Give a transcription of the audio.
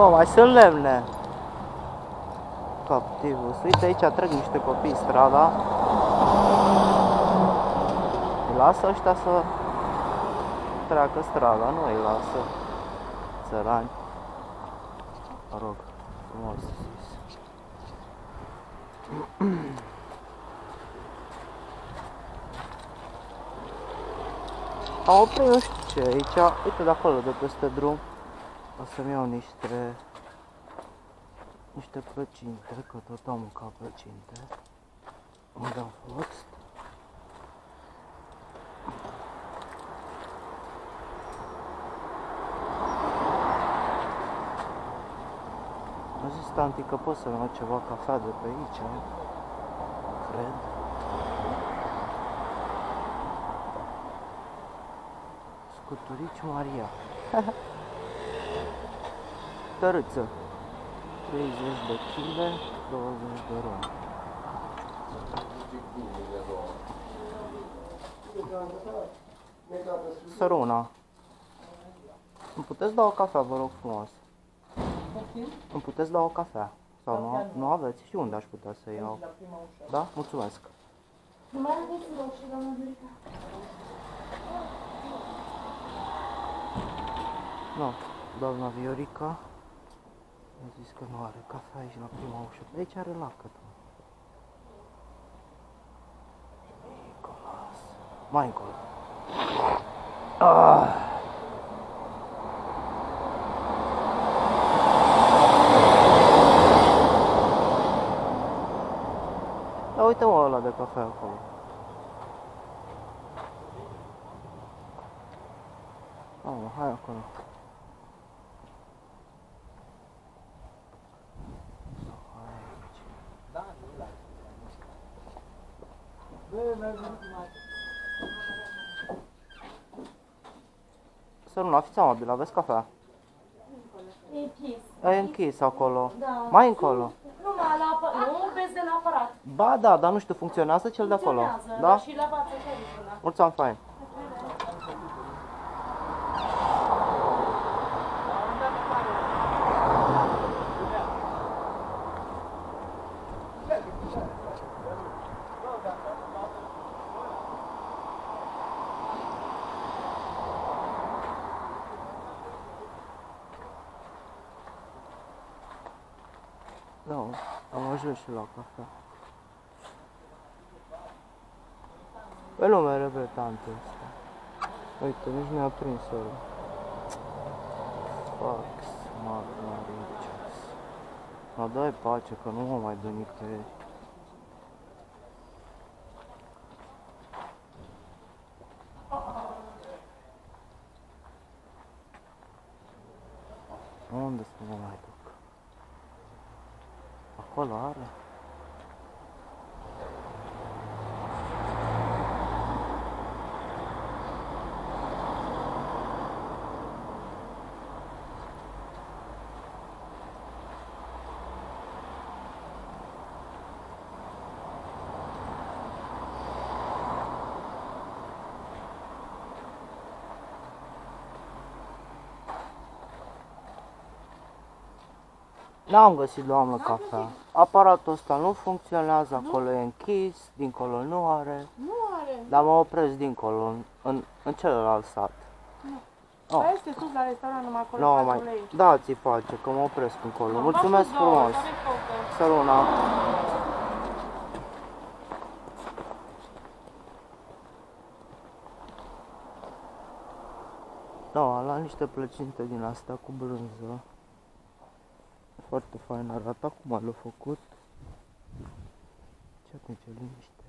mă, mai sunt lemne. Captivus. Uite, aici trec niște copii strada. Îi lasă ăștia să treacă strada, nu îi lasă. Țărani. Mă rog, frumos zis. Am oprit nu știu ce aici, uite de acolo, de peste drum. O să-mi iau niște plăcinte, că tot am mâncat plăcinte. Unde am fost? A zis tanti că pot să-mi iau ceva cafea de pe aici, cred. Scuturici Maria. Tărâță. 30 de kg, 20 de ron. Săruna. Îmi puteți da o cafea, vă rog frumos? Îmi puteți da o cafea? Sau nu aveți? Și unde aș putea să iau? Da? Mulțumesc. Nu mai aveți roșii, doamna Viorica? Nu, doamna Viorica mi-a zis că nu are cafea aici la prima ușă. De aici are lacăt. Nicolas. Mai încolo. Da, uite mă ăla de cafea acolo. Hai acolo. Săruna, fiți amabil, aveți cafea? E închis. E închis acolo. Da. Mai încolo. Nu vezi de la aparat. Ba da, dar nu știu, funcționează cel de acolo? Da? Și la față ce da. Mulțumim, fain. Da, am ajuns și la cafea. Păi nu mai regretante asta. Uite, nici nu a prins ăla. Fax, Margaricias. Mă dai pace că nu mă mai dă nicăieri. Unde să mă mai duc? Acolo are? N-am găsit, doamnă, cafea. Aparatul ăsta nu funcționează, acolo e închis, dincolo nu are. Nu are. Dar mă opresc dincolo, în celălalt sat. Nu. Aia este sus la restaurant, numai acolo. Nu mai. Dați-i pace, că mă opresc încolo. Mulțumesc frumos. Săruna. Da, la niște plăcinte din astea cu brânză. Foarte fain arată, acum l-a făcut. Ce atunci, liniște.